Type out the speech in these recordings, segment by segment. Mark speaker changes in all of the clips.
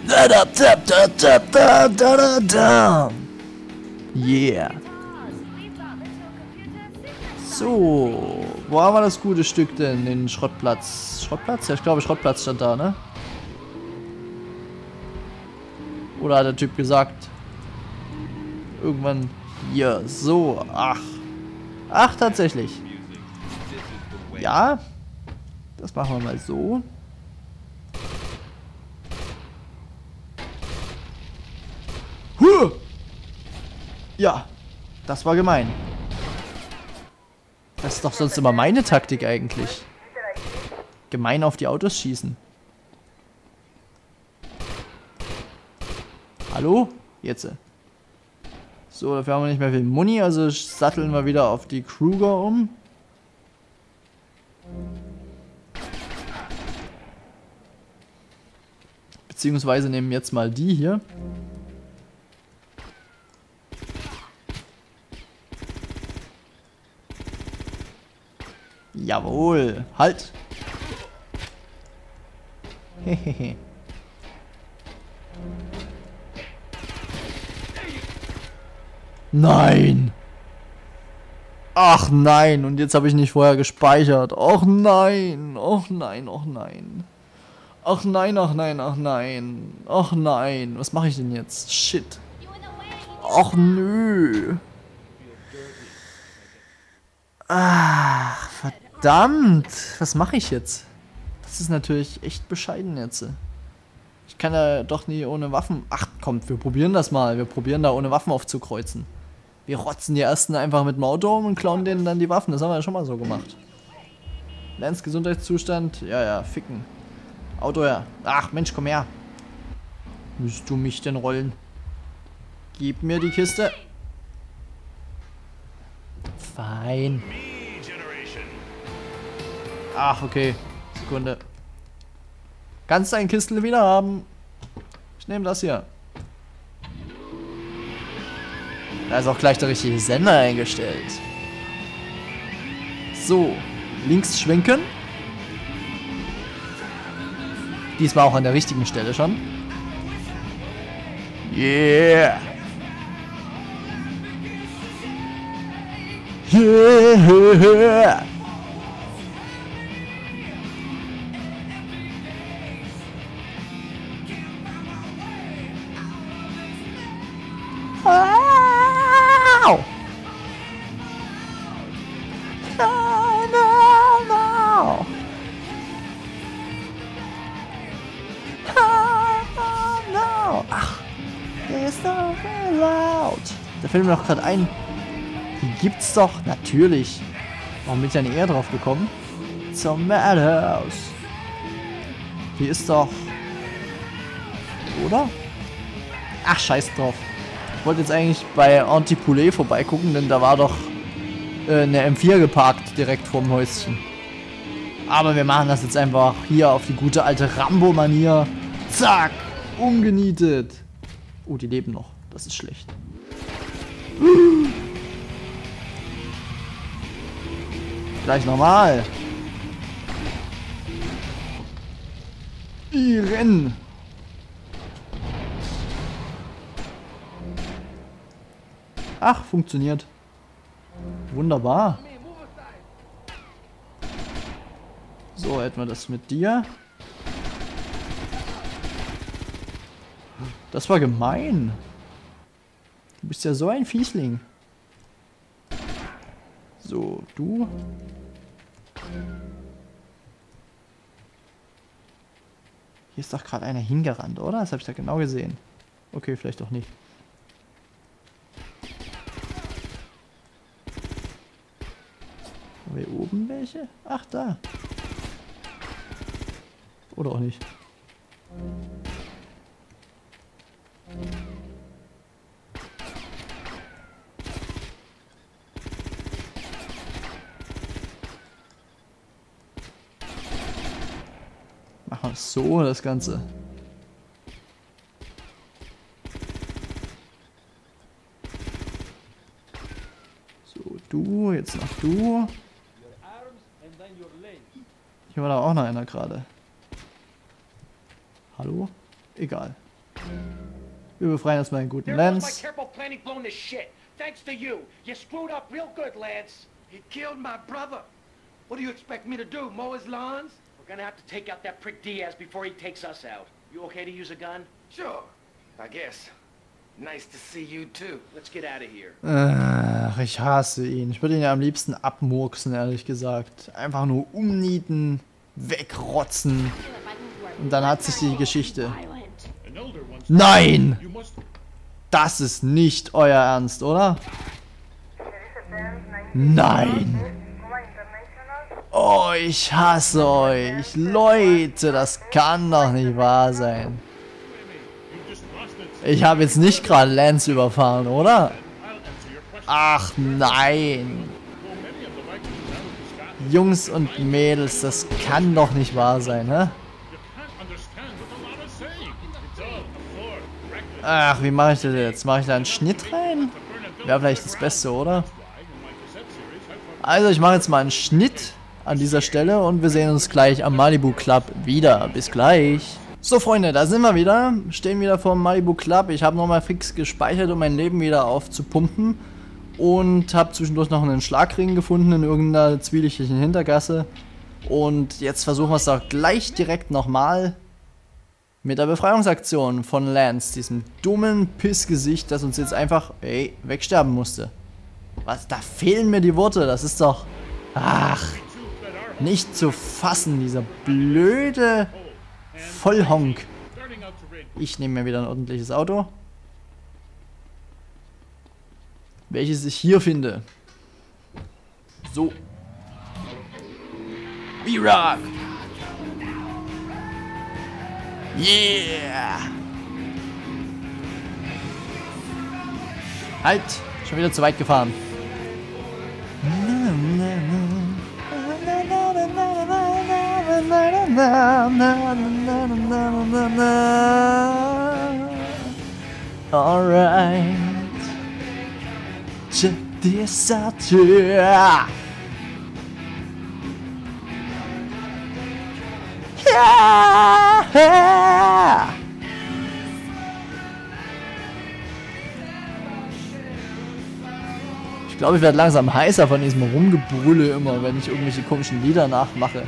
Speaker 1: Yeah. So, wo haben wir das gute Stück denn? Den Schrottplatz. Schrottplatz? Ja, ich glaube Schrottplatz stand da, ne? Oder hat der Typ gesagt? Irgendwann hier. So, ach. Ach, tatsächlich. Ja. Das machen wir mal so. Huh! Ja, das war gemein. Das ist doch sonst immer meine Taktik eigentlich. Gemein auf die Autos schießen. Hallo? Jetzt. So, dafür haben wir nicht mehr viel Muni, also satteln wir wieder auf die Kruger um. Beziehungsweise nehmen jetzt mal die hier. Jawohl, halt! Hehehe. Nein! Ach nein, und jetzt habe ich nicht vorher gespeichert. Ach nein, ach nein, ach nein. Ach nein, ach nein, ach nein. Ach nein, was mache ich denn jetzt? Shit. Ach nö. Ach, verdammt. Was mache ich jetzt? Das ist natürlich echt bescheiden jetzt. Ich kann ja doch nie ohne Waffen... Ach, kommt, wir probieren das mal. Wir probieren da ohne Waffen aufzukreuzen. Wir rotzen die ersten einfach mit dem Auto um und klauen denen dann die Waffen. Das haben wir ja schon mal so gemacht. Lance Gesundheitszustand. Ja, ja, ficken. Auto her. Ach, Mensch, komm her. Müsst du mich denn rollen? Gib mir die Kiste. Fein. Ach, okay. Sekunde. Kannst dein Kistel wieder haben. Ich nehme das hier. Da ist auch gleich der richtige Sender eingestellt. So. Links schwenken. Diesmal auch an der richtigen Stelle schon. Yeah. Yeah. Au. No, no, no. No. Ach, der ist doch laut. Da fällt mir doch gerade ein. Die gibt's doch natürlich. Warum bin ich da nicht eher drauf gekommen? Zum Madhouse. Die ist doch... Oder? Ach, scheiß drauf. Ich wollte jetzt eigentlich bei Antipoulet vorbeigucken, denn da war doch eine M4 geparkt direkt vorm Häuschen. Aber wir machen das jetzt einfach hier auf die gute alte Rambo-Manier. Zack! Umgenietet. Oh, die leben noch. Das ist schlecht. Gleich normal. Die rennen. Ach, funktioniert. Wunderbar. So, hätten wir das mit dir. Das war gemein. Du bist ja so ein Fiesling. So, du. Hier ist doch gerade einer hingerannt, oder? Das habe ich da genau gesehen. Okay, vielleicht doch nicht. Haben wir hier oben welche? Ach, da. Oder auch nicht. Machen wir so das Ganze. So, du, jetzt noch du. Hier war da auch noch einer gerade. Hallo? Egal. Wir befreien erstmal den guten
Speaker 2: There goes my
Speaker 1: Lance.
Speaker 2: careful planning blown to shit. Thanks to you. You screwed up real good, Lance. He killed my brother. What do you expect me to do, mow his lawns? We're gonna have to take out that prick Diaz before he takes us out. You okay to use a gun? Sure, I guess. Nice to see you too. Let's get out of here.
Speaker 1: Ach, ich hasse ihn. Ich würde ihn ja am liebsten abmurksen, ehrlich gesagt. Einfach nur umnieten, wegrotzen. Und dann hat sich die Geschichte. Nein! Das ist nicht euer Ernst, oder? Nein! Oh, ich hasse euch. Leute, das kann doch nicht wahr sein. Ich habe jetzt nicht gerade Lance überfahren, oder? Ach nein. Jungs und Mädels, das kann doch nicht wahr sein, ne? Ach, wie mache ich das jetzt? Mache ich da einen Schnitt rein? Wäre vielleicht das Beste, oder? Also, ich mache jetzt mal einen Schnitt an dieser Stelle und wir sehen uns gleich am Malibu Club wieder. Bis gleich. So, Freunde, da sind wir wieder. Stehen wieder vor dem Malibu Club. Ich habe nochmal fix gespeichert, um mein Leben wieder aufzupumpen. Und habe zwischendurch noch einen Schlagring gefunden in irgendeiner zwielichtigen Hintergasse. Und jetzt versuchen wir es doch gleich direkt nochmal mit der Befreiungsaktion von Lance. Diesem dummen Pissgesicht, das uns jetzt einfach, wegsterben musste. Was? Da fehlen mir die Worte. Das ist doch... Ach, nicht zu fassen, dieser blöde Vollhonk. Ich nehme mir wieder ein ordentliches Auto. Welches ich hier finde. So. B-Rock. Yeah. Halt. Schon wieder zu weit gefahren. Alright. Check this out. Yeah. Ich glaube, ich werde langsam heißer von diesem Rumgebrülle immer, wenn ich irgendwelche komischen Lieder nachmache.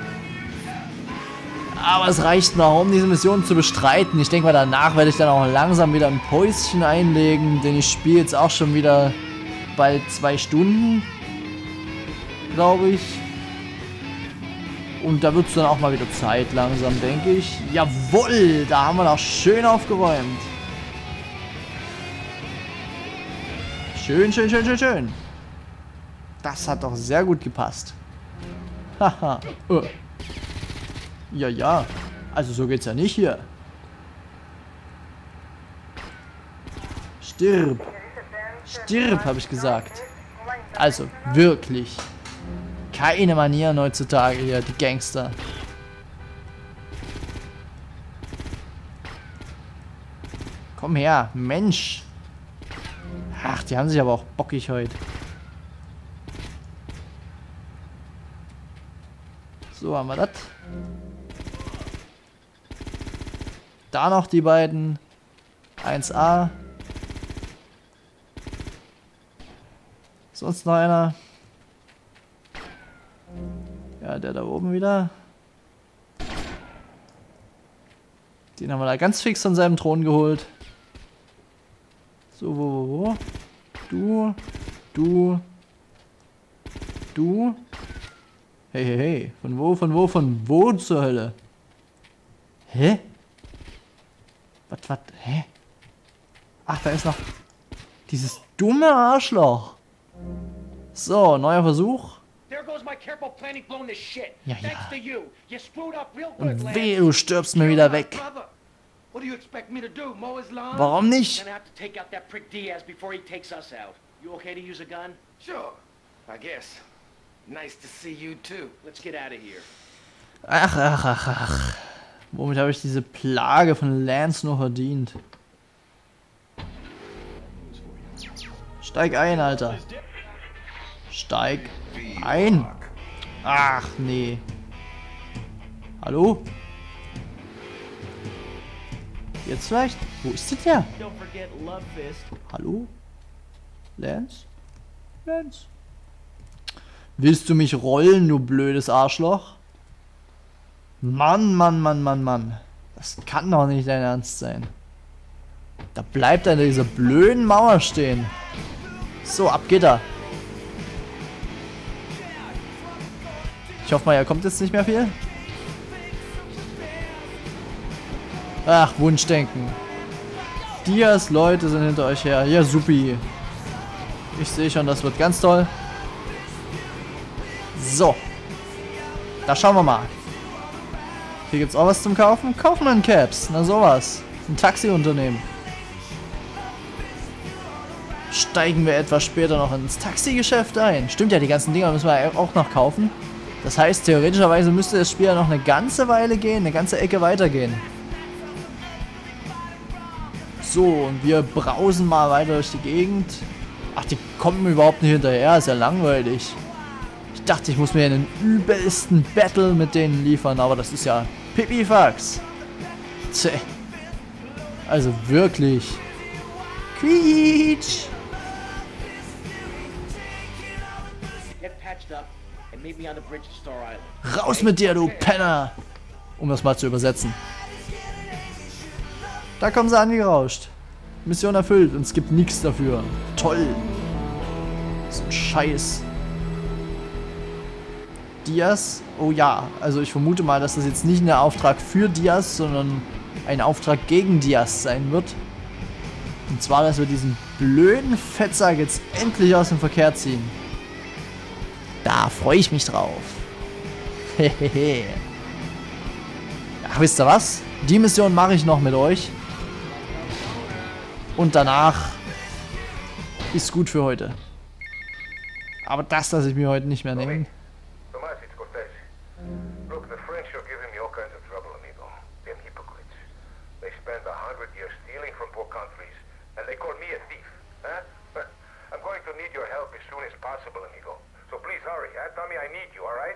Speaker 1: Aber es reicht noch, um diese Mission zu bestreiten. Ich denke mal, danach werde ich dann auch langsam wieder ein Päuschen einlegen, denn ich spiele jetzt auch schon wieder bald 2 Stunden, glaube ich. Und da wird es dann auch mal wieder Zeit langsam, denke ich. Jawohl, da haben wir noch schön aufgeräumt. Schön, schön, schön, schön, schön. Das hat doch sehr gut gepasst. Haha. Ja, ja. Also so geht's ja nicht hier. Stirb. Stirb, habe ich gesagt. Also, wirklich. Keine Manieren heutzutage hier, die Gangster. Komm her, Mensch. Ach, die haben sich aber auch bockig heute. So, haben wir das. Da noch die beiden. 1A. Sonst noch einer. Ja, der da oben wieder. Den haben wir da ganz fix von seinem Thron geholt. So, wo? Du. Hey. Von wo zur Hölle? Hä? Was? Hä? Ach, da ist noch dieses dumme Arschloch. So, neuer Versuch. Ja. Und weh, du stirbst mir wieder weg. Warum nicht? Ach. Womit habe ich diese Plage von Lance nur verdient? Steig ein, Alter. Steig ein. Ach, nee. Hallo? Jetzt vielleicht? Wo ist das der?
Speaker 2: Don't forget Love Fist.
Speaker 1: Hallo? Lance? Lance? Willst du mich rollen, du blödes Arschloch? Mann, Mann, Mann, Mann, Mann. Das kann doch nicht dein Ernst sein. Da bleibt er in dieser blöden Mauer stehen. So, ab geht er. Ich hoffe mal, er kommt jetzt nicht mehr viel. Ach, Wunschdenken. Dias Leute sind hinter euch her. Ja, supi. Ich sehe schon, das wird ganz toll. So. Da schauen wir mal. Hier gibt's auch was zum Kaufen. Kaufen wir einen Caps. Na sowas. Ein Taxiunternehmen. Steigen wir etwas später noch ins Taxigeschäft ein. Stimmt ja, die ganzen Dinger müssen wir auch noch kaufen. Das heißt, theoretischerweise müsste das Spiel ja noch eine ganze Weile gehen, eine ganze Ecke weitergehen. So, und wir brausen mal weiter durch die Gegend. Ach, die kommen überhaupt nicht hinterher, ist ja langweilig. Ich dachte, ich muss mir einen übelsten Battle mit denen liefern, aber das ist ja Pipifax. Tja. Also wirklich. Quietsch.
Speaker 2: Get patched up and meet me on the bridge to Star Island.
Speaker 1: Raus mit dir, du Penner! Um das mal zu übersetzen. Da kommen sie angerauscht. Mission erfüllt und es gibt nichts dafür. Toll. So ein Scheiß. Diaz? Oh ja, also ich vermute mal, dass das jetzt nicht ein Auftrag für Diaz, sondern ein Auftrag gegen Diaz sein wird. Und zwar, dass wir diesen blöden Fettsack jetzt endlich aus dem Verkehr ziehen. Da freue ich mich drauf. Hehehe. Ach, wisst ihr was? Die Mission mache ich noch mit euch. Und danach ist gut für heute. Aber das lasse ich mir heute nicht mehr nehmen.
Speaker 3: Tomás, it's Cortez. Look, the French are giving me all kinds of trouble, amigo. Them hypocrites. They spent 100 years stealing from poor countries, and they call me a thief, huh? But I'm going to need your help as soon as possible, amigo. So please hurry, huh? Tell me I need you, alright?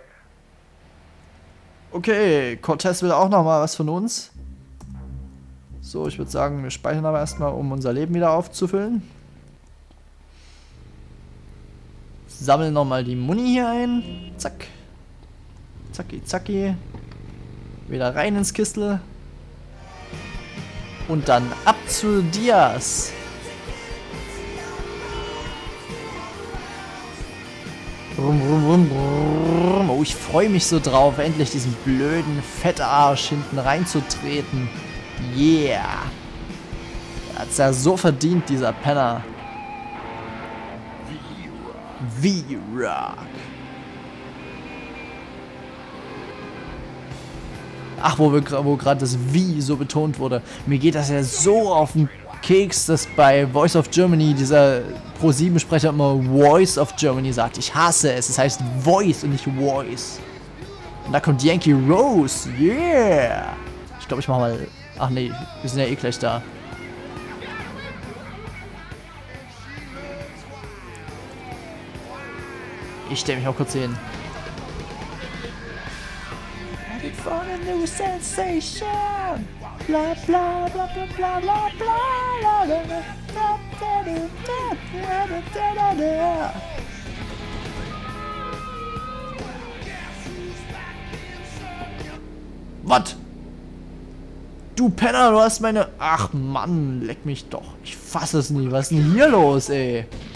Speaker 1: Okay, Cortez will auch noch mal was von uns. So, ich würde sagen, wir speichern aber erstmal, um unser Leben wieder aufzufüllen. Sammeln nochmal die Muni hier ein. Zack. Zacki, zacki. Wieder rein ins Kistel. Und dann ab zu Diaz. Rum, rum, rum, rum. Oh, ich freue mich so drauf, endlich diesen blöden Fettarsch hinten reinzutreten. Yeah. Er hat's ja so verdient, dieser Penner. V-Rock. Ach, wo gerade das V so betont wurde. Mir geht das ja so auf den Keks, dass bei Voice of Germany dieser Pro7-Sprecher immer Voice of Germany sagt. Ich hasse es. Es heißt Voice und nicht Voice. Und da kommt Yankee Rose. Yeah. Ich glaube, ich mache mal... Ach nee, wir sind ja eh gleich da. Ich stelle mich auch kurz hin. Ready for a new sensation. Bla bla bla bla bla bla bla bla bla. Was? Du Penner, du hast meine... Ach Mann, leck mich doch. Ich fasse es nie. Was ist denn hier los, ey?